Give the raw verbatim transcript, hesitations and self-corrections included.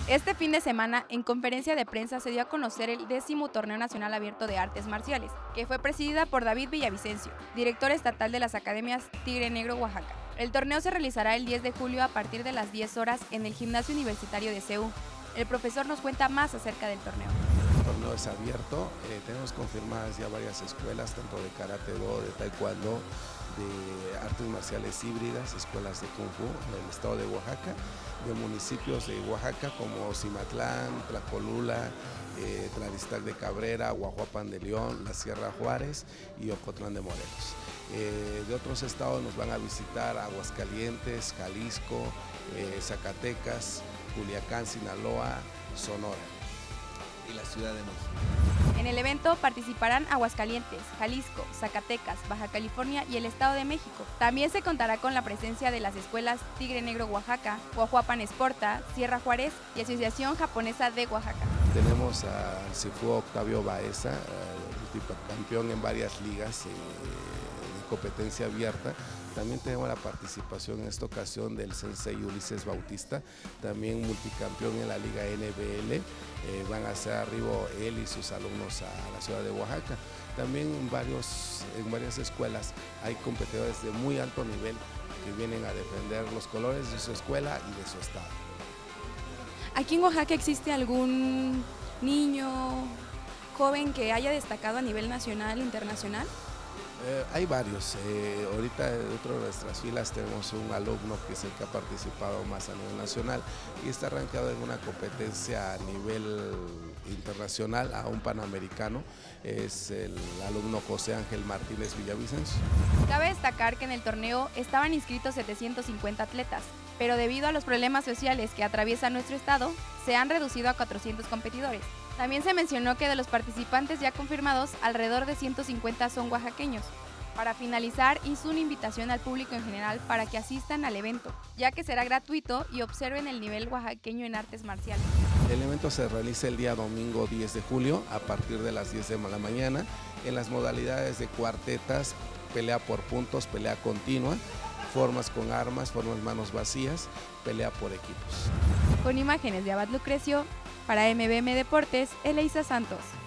Este fin de semana, en conferencia de prensa se dio a conocer el décimo Torneo Nacional Abierto de Artes Marciales, que fue presidida por David Villavicencio, director estatal de las Academias Tigre Negro Oaxaca. El torneo se realizará el diez de julio a partir de las diez horas en el Gimnasio Universitario de C U. El profesor nos cuenta más acerca del torneo. El torneo es abierto, eh, tenemos confirmadas ya varias escuelas, tanto de Karate Do, de Taekwondo, de artes marciales híbridas, escuelas de Kung Fu en el estado de Oaxaca, de municipios de Oaxaca como Cimatlán, Tlacolula, eh, Tlalistac de Cabrera, Guajuapan de León, la Sierra Juárez y Ocotlán de Morelos. Eh, de otros estados nos van a visitar Aguascalientes, Jalisco, eh, Zacatecas, Culiacán, Sinaloa, Sonora y la Ciudad de México. En el evento participarán Aguascalientes, Jalisco, Zacatecas, Baja California y el Estado de México. También se contará con la presencia de las escuelas Tigre Negro Oaxaca, Guajuapan Esporta, Sierra Juárez y Asociación Japonesa de Oaxaca. Tenemos al Sifu Octavio Baeza, campeón en varias ligas eh, de competencia abierta. También tenemos la participación en esta ocasión del sensei Ulises Bautista, también multicampeón en la Liga N B L. Eh, van a hacer arriba él y sus alumnos a la ciudad de Oaxaca. También en, varios, en varias escuelas hay competidores de muy alto nivel que vienen a defender los colores de su escuela y de su estado. ¿Aquí en Oaxaca existe algún niño, joven que haya destacado a nivel nacional e internacional? Eh, hay varios, eh, ahorita dentro de nuestras filas tenemos un alumno que es el que ha participado más a nivel nacional y está arrancado en una competencia a nivel internacional, a un panamericano, es el alumno José Ángel Martínez Villavicencio. Cabe destacar que en el torneo estaban inscritos setecientos cincuenta atletas, pero debido a los problemas sociales que atraviesa nuestro estado, se han reducido a cuatrocientos competidores. También se mencionó que de los participantes ya confirmados, alrededor de ciento cincuenta son oaxaqueños. Para finalizar, hizo una invitación al público en general para que asistan al evento, ya que será gratuito y observen el nivel oaxaqueño en artes marciales. El evento se realiza el día domingo diez de julio a partir de las diez de la mañana en las modalidades de cuartetas, pelea por puntos, pelea continua, formas con armas, formas manos vacías, pelea por equipos. Con imágenes de Abad Lucrecio, para M B M Deportes, Eleisa Santos.